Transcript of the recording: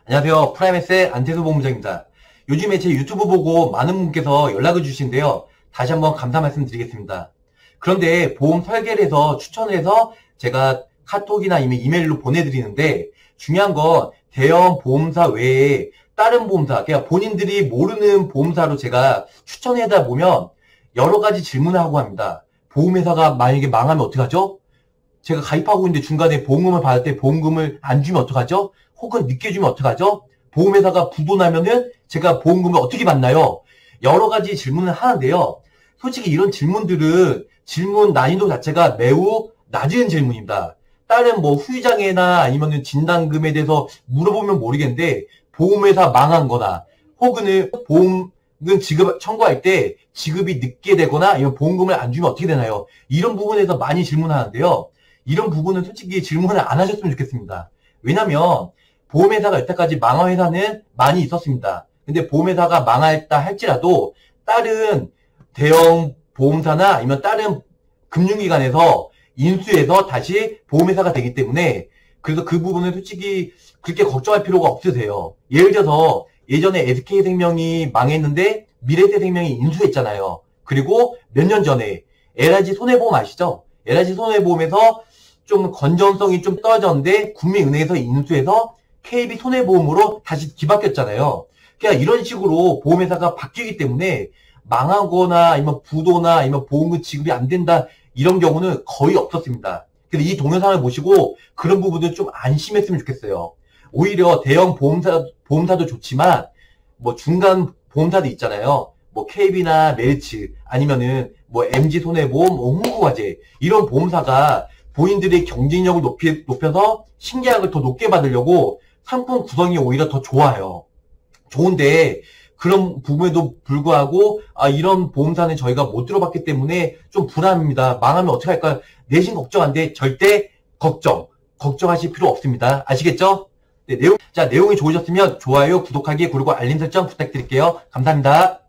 안녕하세요. 프라임에스의 안태수 본부장입니다. 요즘에 제 유튜브 보고 많은 분께서 연락을 주시는데요. 다시 한번 감사 말씀드리겠습니다. 그런데 보험 설계를 해서 추천을 해서 제가 카톡이나 이메일로 보내드리는데 중요한 건 대형 보험사 외에 다른 보험사, 그러니까 본인들이 모르는 보험사로 제가 추천하다 보면 여러 가지 질문을 하고 합니다. 보험회사가 만약에 망하면 어떡하죠? 제가 가입하고 있는데 중간에 보험금을 받을 때 보험금을 안 주면 어떡하죠? 혹은 늦게 주면 어떡하죠? 보험회사가 부도나면은 제가 보험금을 어떻게 받나요? 여러 가지 질문을 하는데요. 솔직히 이런 질문들은 질문 난이도 자체가 매우 낮은 질문입니다. 다른 뭐 후유장애나 아니면은 진단금에 대해서 물어보면 모르겠는데 보험회사 망한 거나 혹은 보험금 지급 청구할 때 지급이 늦게 되거나 아니면 보험금을 안 주면 어떻게 되나요? 이런 부분에서 많이 질문하는데요. 이런 부분은 솔직히 질문을 안 하셨으면 좋겠습니다. 왜냐면 보험회사가 여태까지 망한 회사는 많이 있었습니다. 근데 보험회사가 망했다 할지라도 다른 대형 보험사나 아니면 다른 금융기관에서 인수해서 다시 보험회사가 되기 때문에 그래서 그 부분은 솔직히 그렇게 걱정할 필요가 없으세요. 예를 들어서 예전에 SK생명이 망했는데 미래에셋생명이 인수했잖아요. 그리고 몇 년 전에 LIG 손해보험 아시죠? LIG 손해보험에서 좀 건전성이 좀 떨어졌는데 국민은행에서 인수해서 KB 손해보험으로 다시 뒤바뀌었잖아요. 그러니까 이런 식으로 보험회사가 바뀌기 때문에 망하거나 아니면 부도나 아니면 보험금 지급이 안 된다 이런 경우는 거의 없었습니다. 그래서 이 동영상을 보시고 그런 부분은 좀 안심했으면 좋겠어요. 오히려 대형 보험사도 좋지만 뭐 중간 보험사도 있잖아요. 뭐 KB나 메리츠 아니면은 뭐 MG손해보험, 홍보화재 이런 보험사가 본인들의 경쟁력을 높여서 신계약을 더 높게 받으려고 상품 구성이 오히려 더 좋아요. 좋은데 그런 부분에도 불구하고 이런 보험사는 저희가 못 들어봤기 때문에 좀 불안합니다. 망하면 어떻게 할까요? 내심 걱정한데 절대 걱정하실 필요 없습니다. 아시겠죠? 네, 내용이 좋으셨으면 좋아요, 구독하기, 그리고 알림 설정 부탁드릴게요. 감사합니다.